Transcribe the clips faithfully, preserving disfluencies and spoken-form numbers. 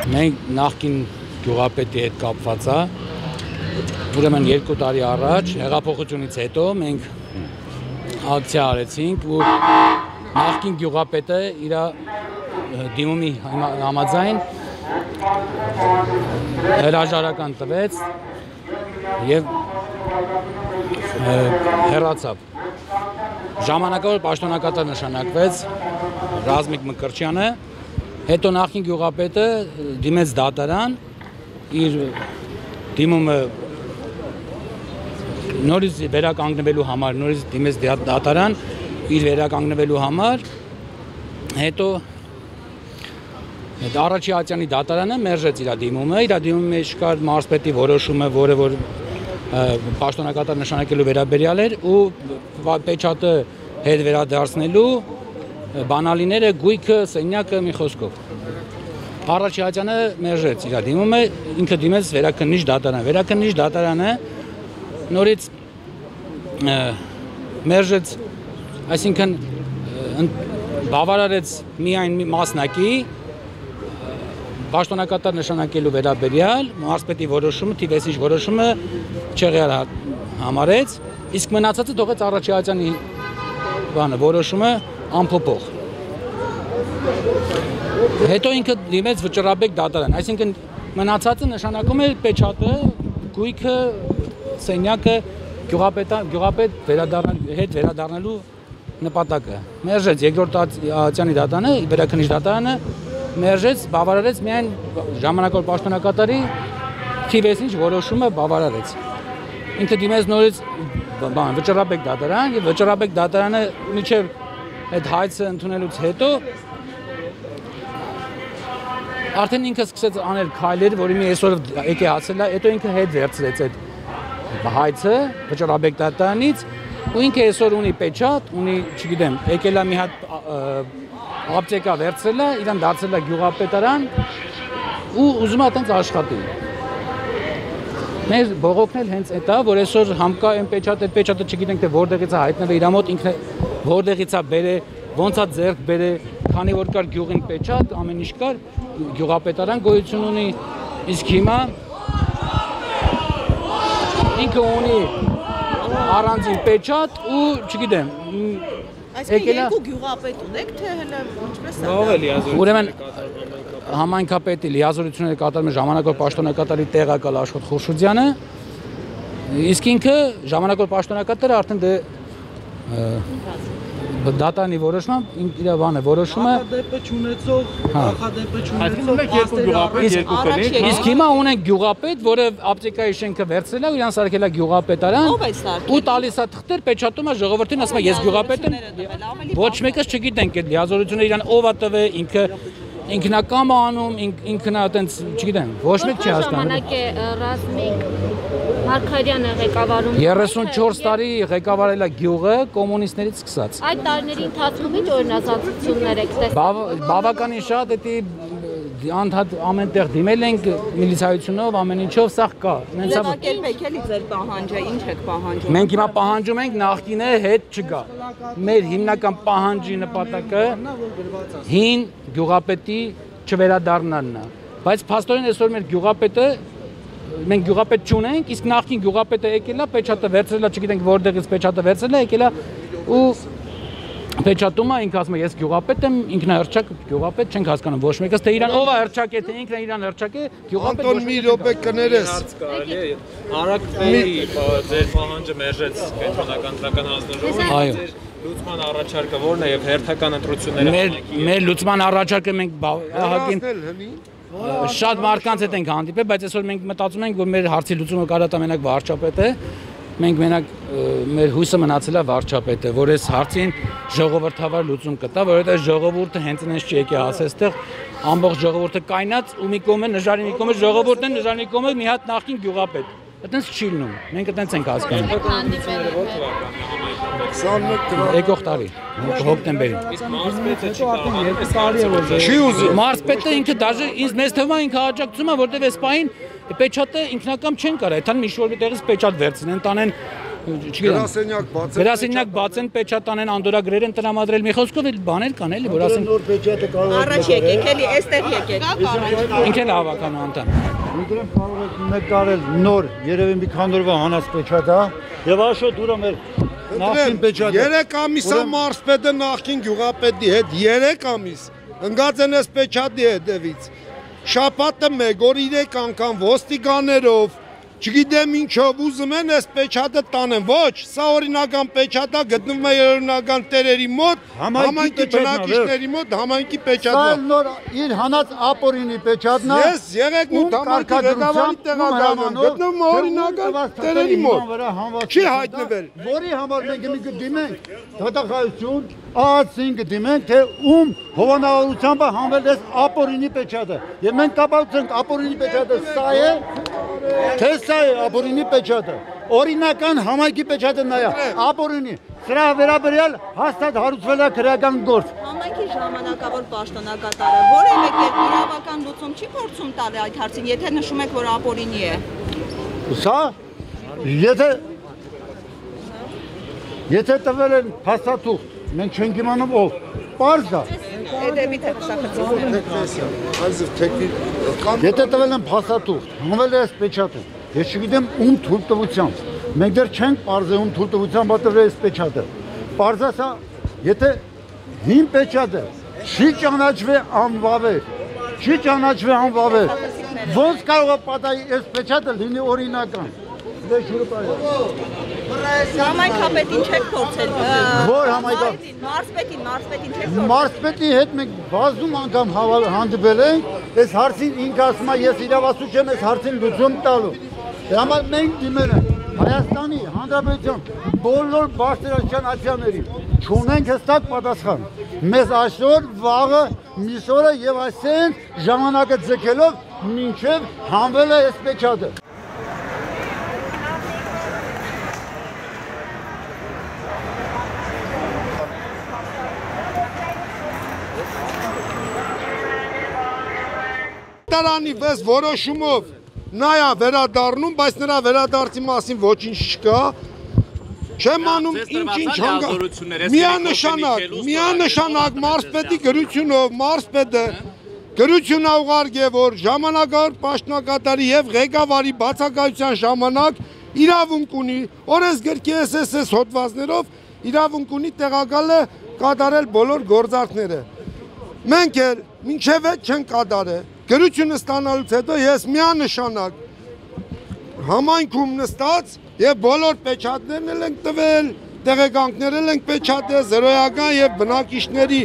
Մենք նախկին գյուղապետի հետ կապված է, ուրեմն երկու տարի առաջ հեղափոխությունից հետո մենք ակցիա արեցինք ու նախկին գյուղապետը իր դիմումի համաձայն հրաժարական տվեց եւ հեռացավ։ Ժամանակավոր պաշտոնակատար նշանակվեց Ռազմիկ Մկրտչյանը, հետո նախին գյուղապետը դիմեց դատարան, իր դիմումը նորից վերականգնվելու համար, նորից դիմեց դատարան, իր վերականգնվելու համար, հետո Առաջի ատյանի դատարանը մերժեց իր դիմումը, իր դիմումի մեջ կար մարզպետի որոշումը, որը որ պաշտոնակատար նշանակելու վերաբերյալ էր ու պեչատը հետ վերադարձնելու բանալիները, գույքը, սենյակը մի խոսքով։ Առաջի ատյանը մերժեց իր դիմումը, ինքը դիմեց վերաքննիչ դատարան։ Վերաքննիչ դատարանը նորից մերժեց, այսինքն բավարարեց միայն մասնակի պաշտոնակատար նշանակելու վերաբերյալ մարզպետի որոշումը, թիվեսիչ որոշումը չեղյալ համարեց, իսկ մնացածը թողեց առաջի ատյանի բանը որոշումը անփոփոխ։ Հետո ինքը դիմեց վճռաբեկ դատարան, այսինքն մնացածը նշանակում է պեչատը, գույքը, սենյակը գյուղապետ հետ վերադառնալու նպատակը։ Մերժեց երկրորդ ատյանի դատարանը, վերաքննիչ դատարանը մերժեց, բավարարեց միայն ժամանակավոր պաշտոնակատարի թիվեսիչ որոշումը բավարարեց։ Ինքը դիմեց նորից վճռաբեկ դատարան եւ վճռաբեկ դատարանը մինչեւ այդ հայցը ընդունելուց հետո արդեն ինքը սկսեց անել քայլեր, որի մի այսօր եկե հասել է, հետո ինքը հետ վերցրեց այդ հայցը վճռաբեկ դատարանից ու ինքը այսօր ունի պեչատ, ունի, չգիտեմ, եկել է մի հատ ապտեկա վերցրել է, իրան դարձել է գյուղապետարան ու ուզում է այդպես աշխատի։ Մեր բողոքն էլ հենց այդ է, որ այսօր համկա այն պեչատ, այդ պեչատը չգիտենք թե որտեղից է հայտնվել իր մոտ, ինքը որտեղից է բերե, ոնց է ձեռք բերե, քանի որ կար գյուղին պեչատ, ամեն ինչ կար, գյուղապետարան գոյություն ունի, իսկ հիմա ինքը ունի առանձին պեչատ ու չգիտեմ Այսինքն երկու գյուղապետ ունեք, թե հələ ինչպես է։ Ուրեմն համայնքապետի լիազորությունները կատարում է ժամանակավոր պաշտոնակատարի տեղակալ Աշխոտ Խուրշուդյանը, իսկ ինքը ժամանակավոր պաշտոնակատարը արդեն դե դատարանի որոշմամբ իր բանը որոշումը Նախադեպը չունեցող, նախադեպը չունեցող իսկ հիմա ունենք գյուղապետ, որը ապտեկայի շենքը վերցրել է ու իրան սարքել է գյուղապետարան ու տալիս է թղթեր, պեչատում է ժողովրդին, ասում է ես գյուղապետ եմ, ոչ մեկս չգիտենք այդ լիազորությունը իրան ով է տվել, ինքը ինքնակամ անում, ինքնա այտենց, չգիտեմ, ոչ մեկ չի հասկանում։ Ժամանակ է Ռազմիկ Մարգարյանը ղեկավարում։ երեսունչորս տարի ղեկավարել է գյուղը կոմունիստներից սկսած։ Այդ տարիների ընթացքում ինչ օրինազատություններ եք տեսել։ Բավականին շատ էդի անդադ ամենտեղ դիմել ենք միլիցիայությունով, ամեն ինչով, սա կա։ Ձևակերպեք էլի ձեր պահանջը, ինչ եք պահանջում։ Մենք հիմա պահանջում ենք նախկինը հետ չգա։ Մեր հիմնական պահանջի նպատակը հին գյուղապետի չվերադառնալն է։ Բայց փաստորեն այսօր մեր գյուղապետը մենք գյուղապետ չունենք, իսկ նախկին գյուղապետը եկել է, պեչատը վերցրել է, չգիտենք որտեղից պեչատը վերցրել է, եկել է ու պեչատում է, ինքը ասում է ես գյուղապետ եմ, ինքնահռչակ գյուղապետ չենք հասկանում ոչ մեկս, թե իրան ով է հռչակե, թե ինքն է իրան հռչակե, գյուղապետ Անտոն մի րոպե կներես։ Արագ ձեր պահանջը մերժեց Կենտրոնական ընտրական հանձնաժողովը, ձեր լուծման առաջարկը ո՞րն է եւ հերթական ընտրությունները։ Մեր լուծման առաջարկը մենք ահագին շատ մարդկանց հետ ենք հանդիպել, բայց այսօր մենք մտածում ենք, որ մեր հարցի լուծումը կարա տա մենակ վարչապետը, մենք մենակ մեր հույսը մնացել է վարչապետը, որ այս հարցին ժողովրդավար լուծում կտա, որովհետեւ ժողովուրդը հենց այնպես չի եկել ասել, այստեղ ամբողջ ժողովուրդը կայնած ու մի կողմը նժարի, մի կողմը ժողովուրդն է, նժարի կողմը մի հատ նախին գյուղապետ։ Այդտենց չի լինում։ Մենք այդտենց ենք հասկանում։ Եկող տարի, հոկտեմբերին։ Իսկ մարզպետը չի կարող։ Չի ուզում։ Մարզպետը ինքը դաժե ինձ մեծ թվում է ինքը աջակցում է, որտեղ այս պահին պեչատը ինքնակամ չեն կարող, այդքան մի շորի տեղից պեչատ վերցնեն, տանեն Գրասենյակ բաց են։ Գրասենյակ բաց են, պեչատանեն, անդորագրեր են տրամադրել, մի խոսքով էլ բաներ կան էլի, որ ասեն Նոր պեչատը կարող է։ Առաջ եկեք, էլի այստեղ եկեք։ ինքն էլ հավաքան անդամ։ Ուդրեմ կարող եք նկարել նոր, երևի մի քանի օրվա հանած պեչատը, եւ աշոտ ուրը մեր նախին պեչատը։ երեք ամիս է մարզպետը նախին գյուղապետի հետ, երեք ամիս։ Ընկած են այս պեչատի հետևից։ Շաբաթը մեկ օր երեք անգամ ոստիկաներով չգիտեմ ինչով ուզում են այս պեչատը տանեն, ոչ, սա օրինական պեչատա գտնվում է օրինական տերերի մոտ, համայնքի բնակիչների մոտ, համայնքի պեչատն Սա նոր իր հանած ապորինի պեչատն է։ Ես եղեք ու համայնքի ղեկավարի տեղակալն գտնվում է օրինական տերերի մոտ։ Չի հայտնվել։ Որի համար մենք մի կդիմենք դատախազություն, ԱԱՑ-ին կդիմենք, թե ում հովանավորությամբ հանվել այս ապորինի պեչատը։ Եվ մենք կապացնենք ապորինի պեչատը սա է, թե սա է ապորինի պեչատը։ Օրինական համայնքի պեչատը նա է, ապորինի։ Սրա վերաբերյալ հաստատ հարուցվել է քրեական գործ։ Համայնքի ժամանակավոր պաշտոնակատարը որևէ կերպ իրավական լուծում չի փորձում տալ այդ հարցին, եթե նշում եք, որ ապորինի է։ Սա եթե եթե տվել են փաստաթուղթ, մենք չենք իմանում ով, պարզ է։ Հետևի թե Եթե տվել են փաստաթուղթ, հանվել է այս պեչատը, ես չգիտեմ ում թույլտվությամբ, մենք դեռ չենք պարզել ում թույլտվությամբ տվել է այս պեչատը։ Պարզ է սա, եթե հին պեչատը չի ճանաչվի անվավեր, չի ճանաչվի անվավեր, ոնց կարող է պատահի այս պեչատը լինի օրինական։ Դե Համայնքապետին չեք փորձել։ Որ համայնքապետ։ Մարզպետին, մարզպետին չեք փորձել։ Մարզպետի հետ մենք բազում անգամ հանդիպել ենք, այս հարցին ինքը ասում է, ես իրավասու չեմ այս հարցին լուծում տալու։ Դրա համար մենք դիմել ենք Հայաստանի Հանրապետության բոլոր բարձրաստիճան ատյաներին, չունենք հստակ պատասխան։ Մեզ այսօր, վաղը, մյուս օրը եւ այսինքն ժամանակը ձգելով մինչեւ հանվել է այս պեչատը։ Տարանի վես որոշումով նա է վերադառնում, բայց նրա վերադարձի մասին ոչինչ չկա։ Չեմ անում ինչ-ինչ հանգա։ Միանշանակ, միանշանակ մարզպետի գրությունով, մարզպետը գրություն ուղարկե, որ ժամանակավոր պաշտոնակատարի եւ ղեկավարի բացակայության ժամանակ իրավունք ունի, օրենսգրքի էս էս էս հոդվածներով իրավունք ունի տեղակալը կատարել բոլոր գործարքները։ Մենք էլ մինչև այդ չենք կատարել։ Գրությունը ստանալուց հետո ես միանշանակ համայնքում նստած եւ բոլոր պեչատներն էլ ենք տվել, տեղեկանքներ էլ ենք պեչատել, զրոյական եւ բնակիչների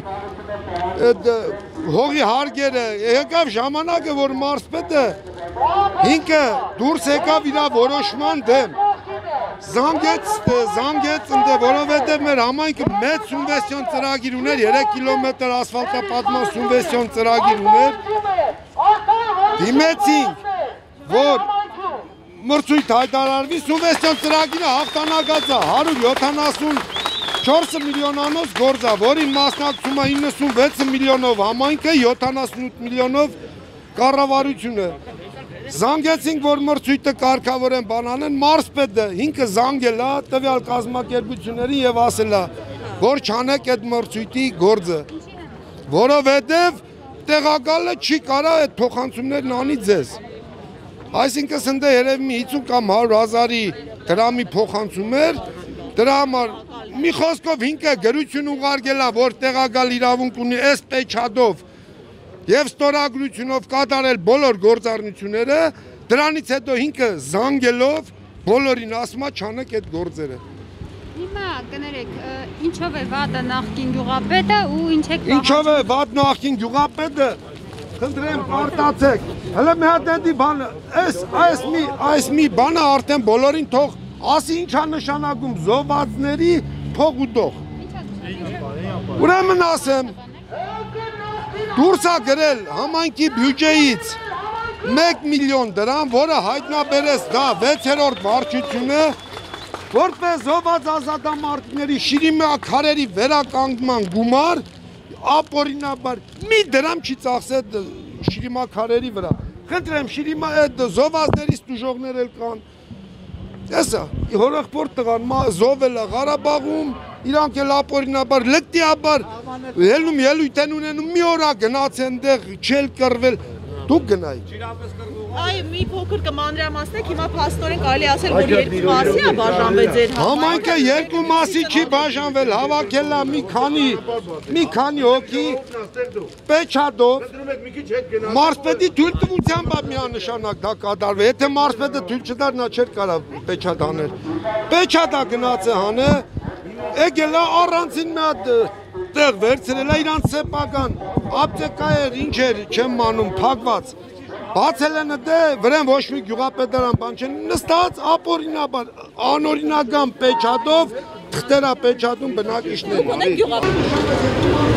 հողի հարգերը, եկավ ժամանակը, որ մարզպետը ինքը դուրս եկավ իր որոշման դեմ, զանգեց, զանգեց ընդ որովհետեւ մեր համայնքը մեծ սուբվենցիոն ծրագիր ուներ, երեք կիլոմետր ասֆալտապատման սուբվենցիոն ծրագիր ուներ։ Դիմեցինք, որ մրցույթ հայտարարվի, սուբվենցիոն ծրագիրը հաղթանակած է հարյուր յոթանասունչորս միլիոնանոց գործ է, որին մասնակցում է իննսունվեց միլիոնով համայնքը, յոթանասունութ միլիոնով կառավարությունը։ Զանգեցինք, որ մրցույթը կարգավորեն բանանեն, մարզպետը ինքը զանգել է տվյալ կազմակերպություններին եւ ասել է, որ չանեք այդ մրցույթի գործը, որովհետեւ տեղակալը չի կարա այդ փոխանցումներն անի ձեզ։ Այսինքն սնդե երևի մի հիսուն կամ հարյուր հազարի դրամի փոխանցում էր, դրա համար մի խոսքով ինքը գրություն ուղարկել է, որ տեղակալ իրավունք ունի այս պեչատով եւ ստորագրությունով կատարել բոլոր գործառնությունները, դրանից հետո ինքը զանգելով բոլորին ասում է չանեք այդ գործերը։ Հիմա կներեք, ինչով է վատը նախկին գյուղապետը ու ինչ եք Ինչով է վատ նախկին գյուղապետը, խնդրեմ արտացեք, հələ մի հատ էդի բանը, այս այս մի այս մի բանը արդեն բոլորին թող ասի ինչ է նշանակում զոհվածների թող ու տող։ Ուրեմն ասեմ, դուրս է գրել համայնքի բյուջեից մեկ միլիոն դրամ, որը հայտնաբերեց դա վեցերորդ վարչությունը, որպես զոհված ազատամարտիկների շիրիմա քարերի վերականգնման գումար, ապօրինաբար մի դրամ չի ծախսել շիրիմա քարերի վրա։ Խնդրեմ, շիրիմա այդ զոհվածներից տուժողներ էլ կան։ Էսա հորեղբորդ տղան զովել է Ղարաբաղում, իրանք էլ ապօրինաբար լտիաբար ելնում ելույթ են ունենում, մի օր է գնաց այնտեղ չել կռվել, դուք գնայիք։ Այ մի փոքր կմանրամասնեք, հիմա փաստորեն կարելի ասել, որ երկու մասի է բաժանվել ձեր Համայնքը երկու մասի չի բաժանվել, հավաքել է մի քանի մի քանի հոգի Պեչադով մարզպետի թույլտվությամբ միանշանակ դա կատարվի, եթե մարզպետը թույլ չտար, նա չէր կարող Պեչադ անել։ Պեչադա գնաց է հանը, եկել է առանցին մի հատ տեղ վերցրել է իրանց սեփական, ապտեկա էր, ինչ էր, չեմ մանում, փակված։ Բացել են դե վրան ոչ մի գյուղապետարան բան չեն նստած ապօրինաբար անօրինական Պեչադով թղթերա Պեչադում բնակիչներ։